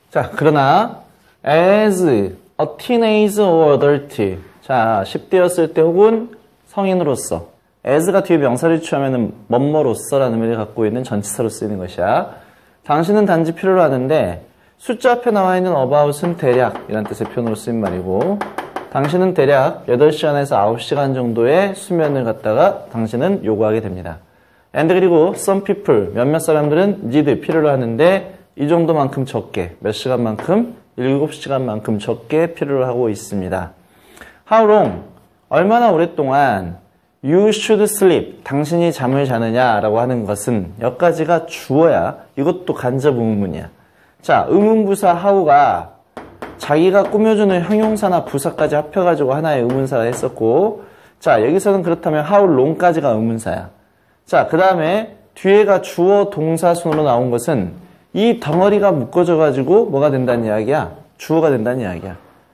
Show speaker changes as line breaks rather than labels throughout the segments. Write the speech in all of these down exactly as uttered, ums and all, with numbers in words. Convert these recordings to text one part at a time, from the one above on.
자, 그러나 as a teenager or adult. 자, 십 대였을 때 혹은 성인으로서. as가 뒤에 명사를 취하면은 뭐뭐로서라는 의미를 갖고 있는 전치사로 쓰이는 것이야. 당신은 단지 필요로 하는데 숫자 앞에 나와 있는 about은 대략 이란 뜻의 표현으로 쓰인 말이고, 당신은 대략 여덟 시간에서 아홉 시간 정도의 수면을 갖다가 당신은 요구하게 됩니다. and 그리고 some people, 몇몇 사람들은 need, 필요로 하는데 이 정도만큼 적게, 몇 시간만큼, 일곱 시간만큼 적게 필요로 하고 있습니다. How long, 얼마나 오랫동안 you should sleep, 당신이 잠을 자느냐라고 하는 것은 여기까지가 주어야 이것도 간접 의문문이야. 자, 의문부사 how가 자기가 꾸며주는 형용사나 부사까지 합혀가지고 하나의 의문사를 했었고, 자, 여기서는 그렇다면 how long까지가 의문사야. 자, 그 다음에 뒤에가 주어 동사 순으로 나온 것은 이 덩어리가 묶어져가지고 뭐가 된다는 이야기야? 주어가 된다는 이야기야.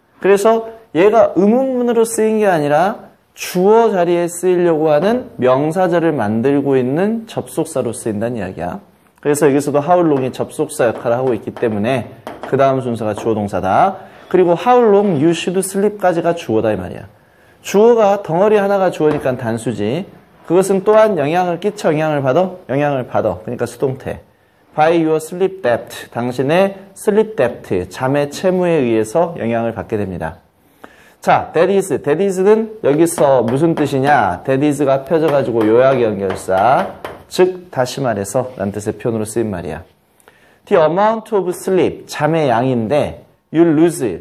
그래서 얘가 의문문으로 쓰인 게 아니라 주어 자리에 쓰이려고 하는 명사절을 만들고 있는 접속사로 쓰인다는 이야기야. 그래서 여기서도 how long이 접속사 역할을 하고 있기 때문에 그 다음 순서가 주어 동사다. 그리고 how long you should sleep까지가 주어다 이 말이야. 주어가 덩어리 하나가 주어니까 단수지. 그것은 또한 영향을 끼쳐 영향을 받아? 영향을 받아. 그러니까 수동태. by your sleep debt, 당신의 sleep debt, 잠의 채무에 의해서 영향을 받게 됩니다. 자, that is, that is는 여기서 무슨 뜻이냐? that is가 합혀져가지고 요약 연결사, 즉 다시 말해서 라는 뜻의 표현으로 쓰인 말이야. The amount of sleep, 잠의 양인데 you lose,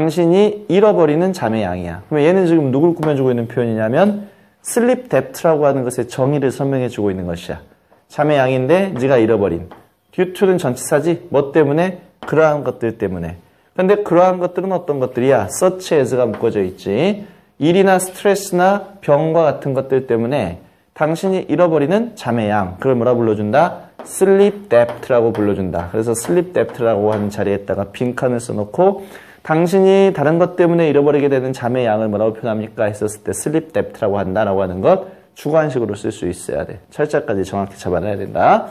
당신이 잃어버리는 잠의 양이야. 그러면 얘는 지금 누굴 꾸며주고 있는 표현이냐면 sleep debt라고 하는 것의 정의를 설명해주고 있는 것이야. 잠의 양인데 네가 잃어버린. due to는 전치사지. 뭐 때문에? 그러한 것들 때문에. 근데 그러한 것들은 어떤 것들이야? such as가 묶어져 있지. 일이나 스트레스나 병과 같은 것들 때문에 당신이 잃어버리는 잠의 양. 그걸 뭐라 불러준다? sleep debt라고 불러준다. 그래서 sleep debt라고 하는 자리에다가 빈칸을 써놓고 당신이 다른 것 때문에 잃어버리게 되는 잠의 양을 뭐라고 표현합니까? 했었을 때 sleep debt라고 한다라고 하는 것 주관식으로 쓸 수 있어야 돼. 철자까지 정확히 잡아놔야 된다.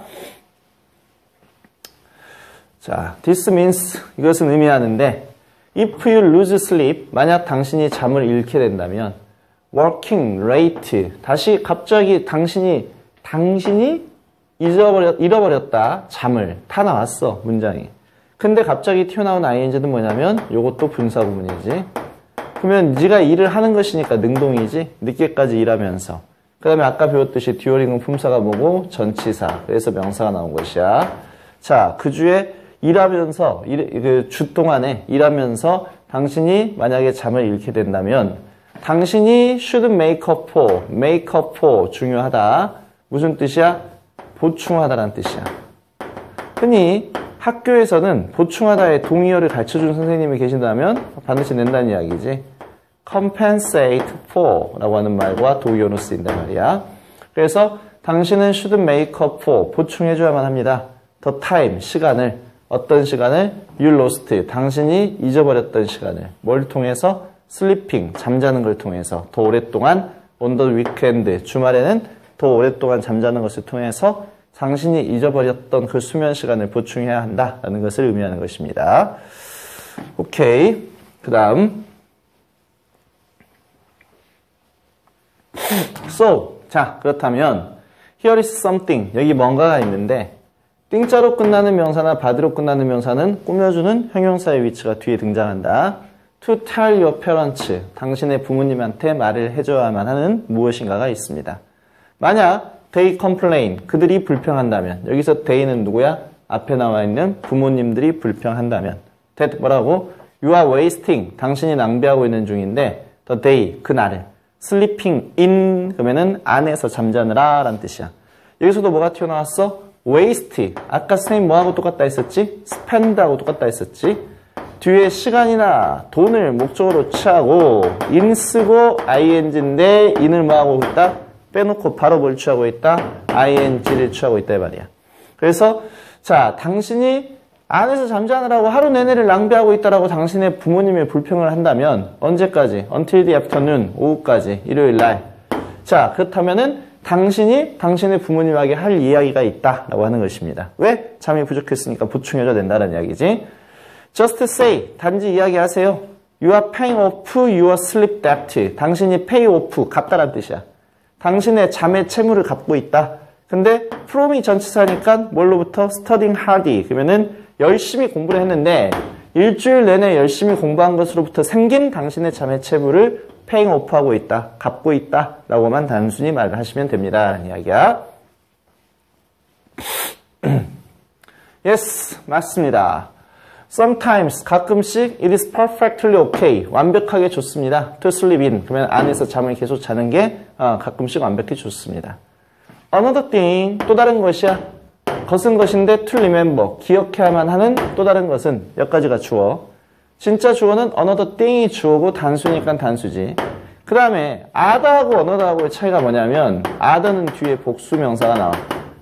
자, this means, 이것은 의미하는데 if you lose sleep, 만약 당신이 잠을 잃게 된다면 working rate, 다시 갑자기 당신이 당신이 잊어버렸, 잃어버렸다, 잠을 다 나왔어, 문장이. 근데 갑자기 튀어나온 아이엔지는 뭐냐면 요것도 분사구문이지. 그러면 네가 일을 하는 것이니까 능동이지. 늦게까지 일하면서. 그 다음에 아까 배웠듯이 듀오링은 품사가 뭐고? 전치사. 그래서 명사가 나온 것이야. 자, 그 주에 일하면서, 일, 그 주 동안에 일하면서 당신이 만약에 잠을 잃게 된다면 당신이 should make up for, make up for 중요하다. 무슨 뜻이야? 보충하다라는 뜻이야. 흔히 학교에서는 보충하다의 동의어를 가르쳐주는 선생님이 계신다면 반드시 낸다는 이야기지. compensate for 라고 하는 말과 동의어로 쓰인단 말이야. 그래서 당신은 should make up for, 보충해줘야만 합니다. the time, 시간을. 어떤 시간을? you lost, 당신이 잊어버렸던 시간을. 뭘 통해서? sleeping, 잠자는 걸 통해서. 더 오랫동안 on the weekend, 주말에는 더 오랫동안 잠자는 것을 통해서 당신이 잊어버렸던 그 수면 시간을 보충해야 한다라는 것을 의미하는 것입니다. 오케이. 그 다음. So, 자, 그렇다면 here is something, 여기 뭔가가 있는데 띵자로 끝나는 명사나 바드로 끝나는 명사는 꾸며주는 형용사의 위치가 뒤에 등장한다. To tell your parents, 당신의 부모님한테 말을 해줘야만 하는 무엇인가가 있습니다. 만약 they complain, 그들이 불평한다면, 여기서 they는 누구야? 앞에 나와 있는 부모님들이 불평한다면, that 뭐라고? You are wasting, 당신이 낭비하고 있는 중인데 the day, 그날을 sleeping in, 그러면은 안에서 잠자느라 라는 뜻이야. 여기서도 뭐가 튀어나왔어? waste, 아까 선생님 뭐하고 똑같다 했었지? spend하고 똑같다 했었지? 뒤에 시간이나 돈을 목적으로 취하고 in 쓰고 ing인데 in을 뭐하고 있다? 빼놓고 바로 뭘 취하고 있다? ing를 취하고 있다 이 말이야. 그래서 자, 당신이 안에서 잠자느라고 하루 내내를 낭비하고 있다라고 당신의 부모님의 불평을 한다면 언제까지? until the afternoon, 오후까지, 일요일 날. 자, 그렇다면은 당신이 당신의 부모님에게 할 이야기가 있다라고 하는 것입니다. 왜? 잠이 부족했으니까 보충해줘야 된다는 이야기지. just say, 단지 이야기하세요. You are paying off your sleep debt. 당신이 pay off, 갚다란 뜻이야. 당신의 잠의 채무를 갚고 있다. 근데 from이 전치사니까 뭘로부터? studying hard. 그러면은 열심히 공부를 했는데 일주일 내내 열심히 공부한 것으로부터 생긴 당신의 잠의 채무를 paying off 하고 있다. 갚고 있다. 라고만 단순히 말을 하시면 됩니다. 라는 이야기야. yes, 맞습니다. Sometimes, 가끔씩 it is perfectly okay. 완벽하게 좋습니다. To sleep in. 그러면 안에서 잠을 계속 자는 게 어, 가끔씩 완벽히 좋습니다. Another thing, 또 다른 것이야. 것은 것인데 to remember, 기억해야만 하는 또 다른 것은 여기까지가 주어. 진짜 주어는 another thing이 주어고 단수니까 단수지. 그 다음에 other하고 another하고의 차이가 뭐냐면 other는 뒤에 복수 명사가 나와.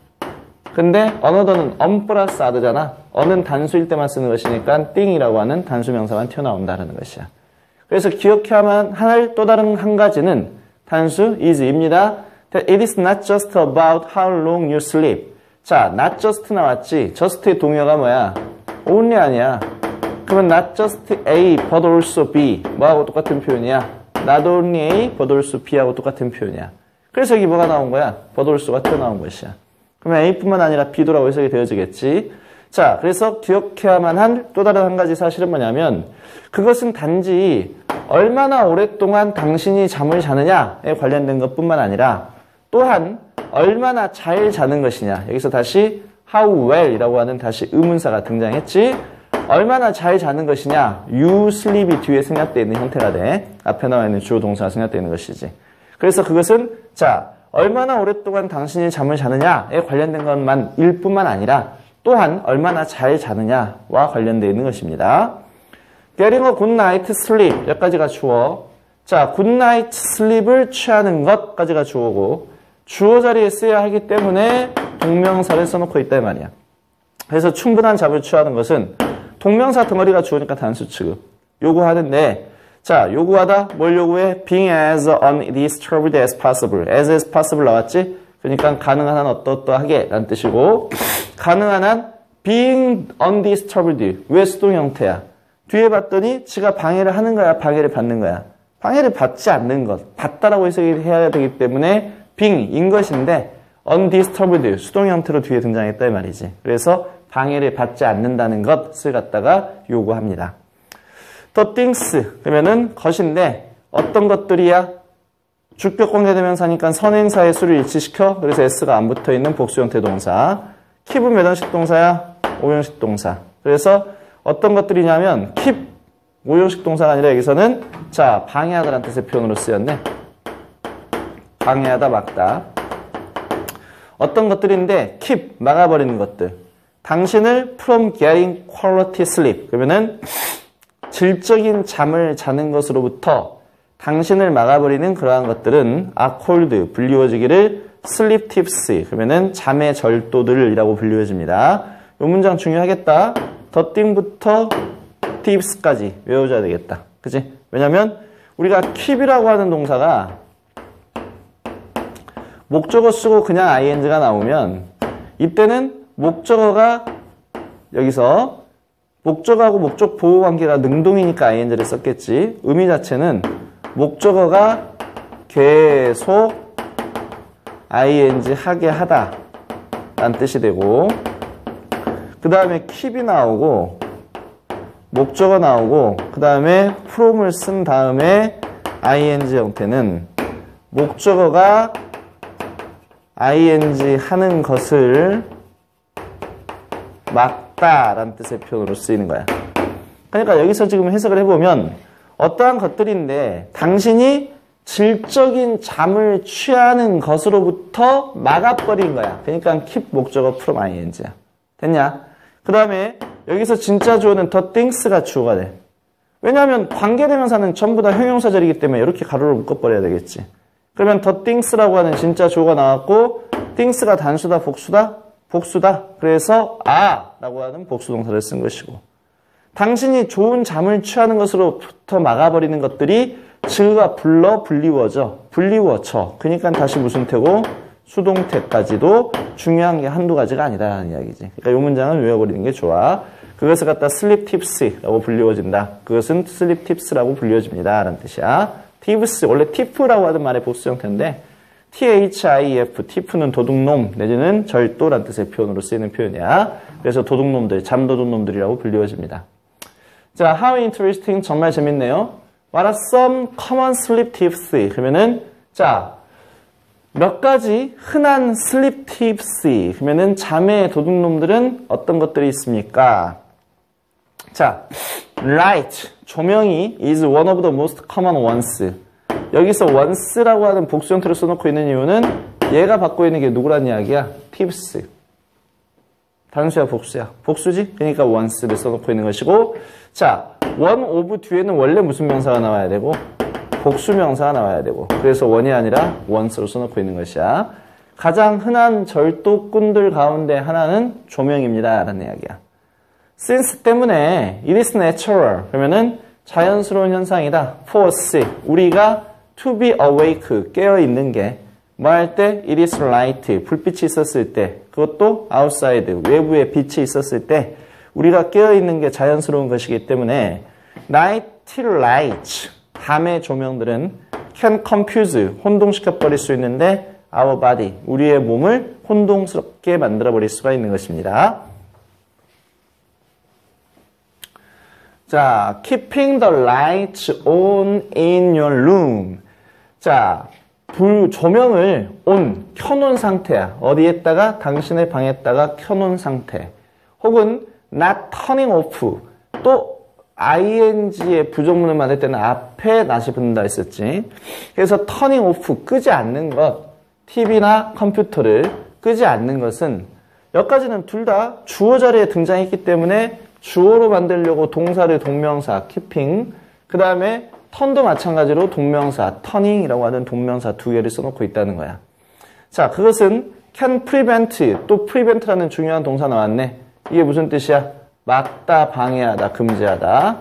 근데 another는 on 플러스 other잖아. on은 단수일 때만 쓰는 것이니까 thing이라고 하는 단수 명사만 튀어나온다는 것이야. 그래서 기억해야만 할 또 다른 한 가지는 단수 is입니다. That it is not just about how long you sleep. 자, not just 나왔지. just의 동의어가 뭐야? only 아니야. 그러면 not just A, but also B. 뭐하고 똑같은 표현이야? Not only A, but also B하고 똑같은 표현이야. 그래서 여기 뭐가 나온 거야? but also가 튀어나온 것이야. 그러면 A뿐만 아니라 B도라고 해석이 되어지겠지. 자, 그래서 기억해야만 한 또 다른 한 가지 사실은 뭐냐면 그것은 단지 얼마나 오랫동안 당신이 잠을 자느냐에 관련된 것뿐만 아니라 또한 얼마나 잘 자는 것이냐. 여기서 다시 how well 이라고 하는 다시 의문사가 등장했지. 얼마나 잘 자는 것이냐. you sleep이 뒤에 생략되어 있는 형태가 돼. 앞에 나와 있는 주어 동사가 생략되어 있는 것이지. 그래서 그것은 자 얼마나 오랫동안 당신이 잠을 자느냐에 관련된 것만 일 뿐만 아니라 또한 얼마나 잘 자느냐와 관련되어 있는 것입니다. Getting a good night sleep 여기까지가 주어. 자, good night sleep을 취하는 것까지가 주어고 주어 자리에 쓰여야 하기 때문에 동명사를 써놓고 있다 이 말이야. 그래서 충분한 잠을 취하는 것은 동명사 덩어리가 주어니까 단수 취급 요구하는데 자, 요구하다 뭘 요구해? Being as undisturbed as possible. as as possible 나왔지? 그러니까 가능한 한 어떠어떠하게 라는 뜻이고 가능한 한 being undisturbed. 왜 수동 형태야? 뒤에 봤더니 지가 방해를 하는 거야? 방해를 받는 거야? 방해를 받지 않는 것. 받다라고 해석을 해야 되기 때문에 being 인 것인데 undisturbed 수동 형태로 뒤에 등장했다 이 말이지. 그래서 방해를 받지 않는다는 것을 갖다가 요구합니다. The things 그러면은 것인데 어떤 것들이야? 주격 관계대명사니까 선행사의 수를 일치시켜. 그래서 s가 안 붙어있는 복수 형태 동사. keep은 몇 형식 동사야? 오 형식 동사. 그래서 어떤 것들이냐면 keep 오 형식 동사가 아니라 여기서는 자 방해하다라는 뜻의 표현으로 쓰였네. 방해하다 막다. 어떤 것들인데 keep 막아버리는 것들. 당신을 from getting quality sleep 그러면은 질적인 잠을 자는 것으로부터 당신을 막아버리는 그러한 것들은 are called 불리워지기를 sleep tips 그러면은 잠의 절도들이라고 불리워집니다. 이 문장 중요하겠다. the thing부터 tips까지 외워줘야 되겠다. 그치? 왜냐면 우리가 keep이라고 하는 동사가 목적어 쓰고 그냥 ing가 나오면 이때는 목적어가 여기서 목적하고 목적 보호 관계가 능동이니까 ing를 썼겠지. 의미 자체는 목적어가 계속 ing 하게 하다 라는 뜻이 되고 그 다음에 keep이 나오고 목적어 나오고 그 다음에 from을 쓴 다음에 ing 형태는 목적어가 ing 하는 것을 막다 라는 뜻의 표현으로 쓰이는 거야. 그러니까 여기서 지금 해석을 해보면 어떠한 것들인데 당신이 질적인 잠을 취하는 것으로부터 막아버린 거야. 그러니까 keep 목적어 from ing야. 됐냐? 그 다음에 여기서 진짜 주어는 the things가 주어가 돼. 왜냐하면 관계대명사는 전부 다 형용사절이기 때문에 이렇게 가로로 묶어버려야 되겠지. 그러면 the things라고 하는 진짜 주어가 나왔고 things가 단수다 복수다? 복수다. 그래서 아 라고 하는 복수동사를 쓴 것이고 당신이 좋은 잠을 취하는 것으로부터 막아버리는 것들이 즈가 불러 불리워져. 불리워져. 그러니까 다시 무슨 태고? 수동태까지도 중요한 게 한두 가지가 아니다라는 이야기지. 그러니까 이 문장을 외워버리는 게 좋아. 그것을 갖다 sleep tips라고 불리워진다. 그것은 sleep tips라고 불리워집니다. 라는 뜻이야. tips, 원래 tip라고 하는 말의 복수 형태인데 T-H-I-F, tif는 도둑놈 내지는 절도란 뜻의 표현으로 쓰이는 표현이야. 그래서 도둑놈들, 잠도둑놈들이라고 불리워집니다. 자, how interesting, 정말 재밌네요. What are some common sleep tips? 그러면은 자, 몇 가지 흔한 sleep tips. 그러면은 잠의 도둑놈들은 어떤 것들이 있습니까? 자, light, 조명이 is one of the most common ones. 여기서 once라고 하는 복수 형태로 써놓고 있는 이유는 얘가 받고 있는 게 누구란 이야기야? tips. 단수야, 복수야? 복수지? 그러니까 once를 써놓고 있는 것이고, 자, one of 뒤에는 원래 무슨 명사가 나와야 되고, 복수 명사가 나와야 되고, 그래서 one이 아니라 once로 써놓고 있는 것이야. 가장 흔한 절도꾼들 가운데 하나는 조명입니다. 라는 이야기야. since 때문에 it is natural. 그러면은 자연스러운 현상이다. for us, 우리가 to be awake, 깨어있는 게, 뭐 할 때? it is light, 불빛이 있었을 때, 그것도 outside, 외부에 빛이 있었을 때, 우리가 깨어있는 게 자연스러운 것이기 때문에, night lights, 밤의 조명들은 can confuse, 혼동시켜버릴 수 있는데, our body, 우리의 몸을 혼동스럽게 만들어버릴 수가 있는 것입니다. 자, keeping the lights on in your room. 자, 불, 조명을 on, 켜놓은 상태야. 어디에다가? 당신의 방에다가 켜놓은 상태. 혹은 not turning off. 또 ing의 부정문을 만들 때는 앞에 not이 붙는다 했었지. 그래서 turning off, 끄지 않는 것. 티비나 컴퓨터를 끄지 않는 것은 여기까지는 둘 다 주어 자리에 등장했기 때문에 주어로 만들려고 동사를 동명사, keeping, 그 다음에 turn도 마찬가지로 동명사, turning이라고 하는 동명사 두 개를 써놓고 있다는 거야. 자, 그것은 can prevent, 또 prevent라는 중요한 동사 나왔네. 이게 무슨 뜻이야? 막다, 방해하다, 금지하다.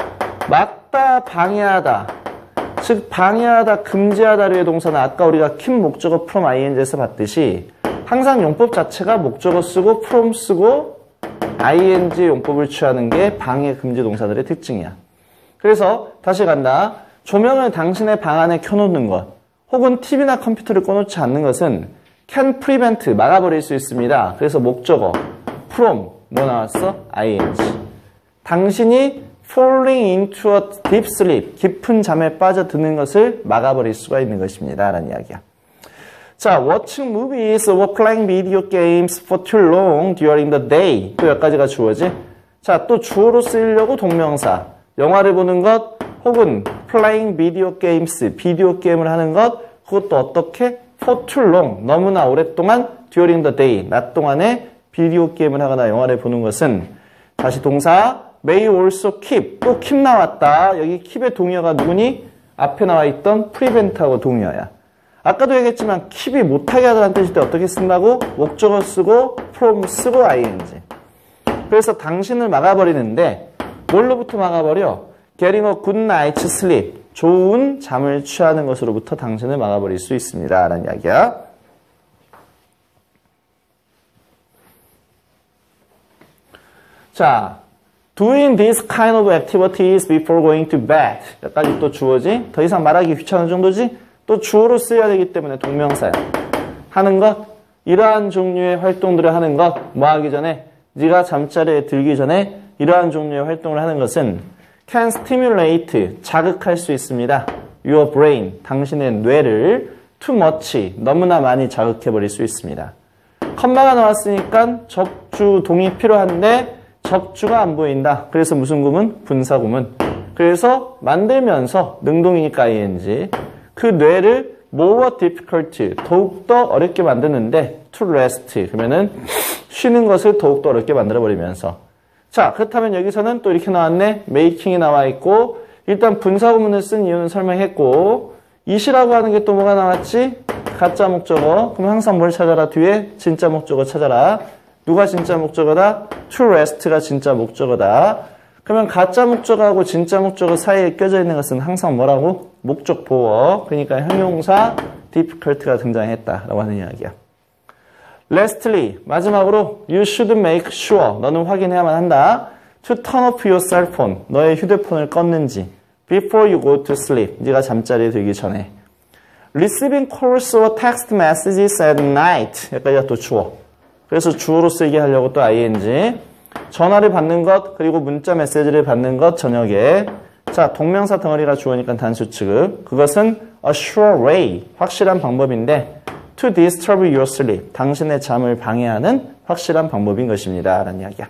막다, 방해하다. 즉, 방해하다, 금지하다류의 동사는 아까 우리가 keep 목적어 from ing에서 봤듯이 항상 용법 자체가 목적어 쓰고 from 쓰고 ing 용법을 취하는 게 방해, 금지 동사들의 특징이야. 그래서 다시 간다. 조명을 당신의 방 안에 켜놓는 것 혹은 티비나 컴퓨터를 꺼놓지 않는 것은 can prevent, 막아버릴 수 있습니다. 그래서 목적어 from, 뭐 나왔어? ing. 당신이 falling into a deep sleep, 깊은 잠에 빠져드는 것을 막아버릴 수가 있는 것입니다. 라는 이야기야. 자, watching movies or playing video games for too long during the day. 또 여기까지가 주어지. 자, 또 주어로 쓰이려고 동명사. 영화를 보는 것 혹은 playing video games, 비디오 게임을 하는 것, 그것도 어떻게? for too long, 너무나 오랫동안 during the day, 낮 동안에 비디오 게임을 하거나 영화를 보는 것은 다시 동사 may also keep, 또 keep 나왔다. 여기 keep의 동의어가 누구니? 앞에 나와 있던 prevent하고 동의어야. 아까도 얘기했지만 keep이 못하게 하다는 뜻일 때 어떻게 쓴다고? 목적어 쓰고 from 쓰고 ing. 그래서 당신을 막아버리는데 뭘로부터 막아버려? getting a good night's sleep, 좋은 잠을 취하는 것으로부터 당신을 막아버릴 수 있습니다. 라는 이야기야. 자, doing these kind of activities before going to bed. 여기까지 또 주어지. 더 이상 말하기 귀찮은 정도지? 또 주어로 쓰여야 되기 때문에 동명사야. 하는 것, 이러한 종류의 활동들을 하는 것, 뭐 하기 전에, 네가 잠자리에 들기 전에 이러한 종류의 활동을 하는 것은 can stimulate, 자극할 수 있습니다. your brain, 당신의 뇌를 too much, 너무나 많이 자극해버릴 수 있습니다. 컴마가 나왔으니까 적주 동이 필요한데 적주가 안 보인다. 그래서 무슨 구문? 분사구문. 그래서 만들면서 능동이니까 ing. 그 뇌를 more difficult, 더욱더 어렵게 만드는데 to rest, 그러면은 쉬는 것을 더욱더 어렵게 만들어버리면서. 자, 그렇다면 여기서는 또 이렇게 나왔네. making이 나와 있고 일단 분사구문을 쓴 이유는 설명했고 it이라고 하는 게 또 뭐가 나왔지? 가짜 목적어. 그럼 항상 뭘 찾아라? 뒤에 진짜 목적어 찾아라. 누가 진짜 목적어다? to rest가 진짜 목적어다. 그러면 가짜 목적어하고 진짜 목적어 사이에 껴져 있는 것은 항상 뭐라고? 목적 보어. 그러니까 형용사 difficult가 등장했다라고 하는 이야기야. Lastly, 마지막으로 you should make sure, 너는 확인해야만 한다. to turn off your cell phone. 너의 휴대폰을 껐는지. before you go to sleep. 네가 잠자리에 들기 전에. receiving calls or text messages at night. 여기까지가 또 주어. 그래서 주어로 쓰이게 하려고 또 ing. 전화를 받는 것, 그리고 문자 메시지를 받는 것, 저녁에. 자, 동명사 덩어리가 주어니까 단수 취급. 그것은 a sure way. 확실한 방법인데 to disturb your sleep. 당신의 잠을 방해하는 확실한 방법인 것입니다. 라는 이야기야.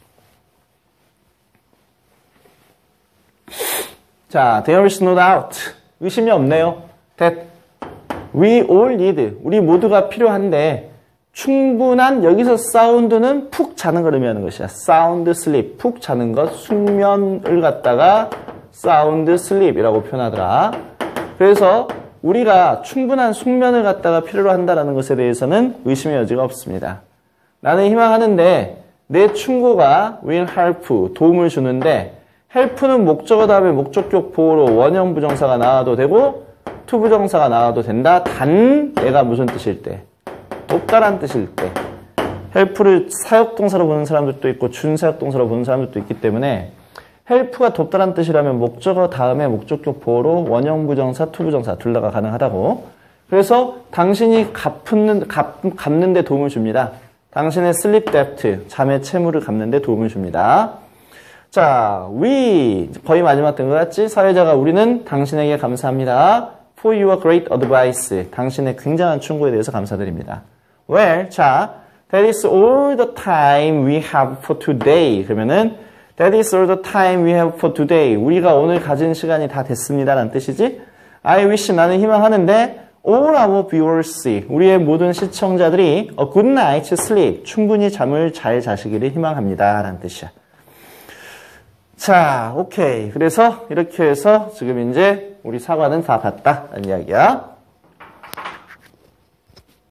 자, there is no doubt. 의심이 없네요. that we all need. 우리 모두가 필요한데 충분한 여기서 사운드는 푹 자는 걸 의미하는 것이야. sound sleep. 푹 자는 것. 숙면을 갖다가 sound sleep이라고 표현하더라. 그래서 우리가 충분한 숙면을 갖다가 필요로 한다는 것에 대해서는 의심의 여지가 없습니다. 나는 희망하는데 내 충고가 will help, 도움을 주는데 help는 목적어 다음에 목적격 보호로 원형 부정사가 나와도 되고 to 부정사가 나와도 된다. 단 얘가 무슨 뜻일 때? 돕다란 뜻일 때. help를 사역동사로 보는 사람들도 있고 준사역동사로 보는 사람들도 있기 때문에 help가 돕다란 뜻이라면 목적어 다음에 목적격 보호로 원형 부정사, to 부정사 둘 다가 가능하다고. 그래서 당신이 갚는, 갚, 갚는 데 도움을 줍니다. 당신의 sleep debt, 잠의 채무를 갚는 데 도움을 줍니다. 자, we, 거의 마지막 된 것 같지? 사회자가 우리는 당신에게 감사합니다. for your great advice, 당신의 굉장한 충고에 대해서 감사드립니다. Well, 자, that is all the time we have for today. 그러면은 that is all the time we have for today. 우리가 오늘 가진 시간이 다 됐습니다. 라는 뜻이지? I wish, 나는 희망하는데 all our viewers, 우리의 모든 시청자들이 a good night's sleep, 충분히 잠을 잘 자시기를 희망합니다. 라는 뜻이야. 자, 오케이. 그래서 이렇게 해서 지금 이제 우리 사과는 다 봤다. 라는 이야기야.